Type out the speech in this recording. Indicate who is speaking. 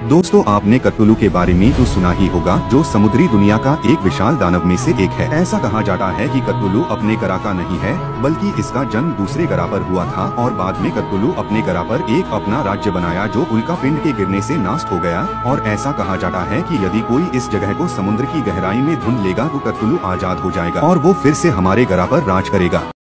Speaker 1: दोस्तों, आपने कत्तुलू के बारे में तो सुना ही होगा, जो समुद्री दुनिया का एक विशाल दानव में से एक है। ऐसा कहा जाता है कि कत्तुलू अपने ग्रह का नहीं है, बल्कि इसका जन्म दूसरे ग्रह पर हुआ था और बाद में कत्तुलू अपने ग्रह पर एक अपना राज्य बनाया जो उल्का पिंड के गिरने से नष्ट हो गया। और ऐसा कहा जाता है कि यदि कोई इस जगह को समुद्र की गहराई में ढूंढ लेगा तो कत्तुलू आजाद हो जाएगा और वो फिर से हमारे ग्रह पर राज करेगा।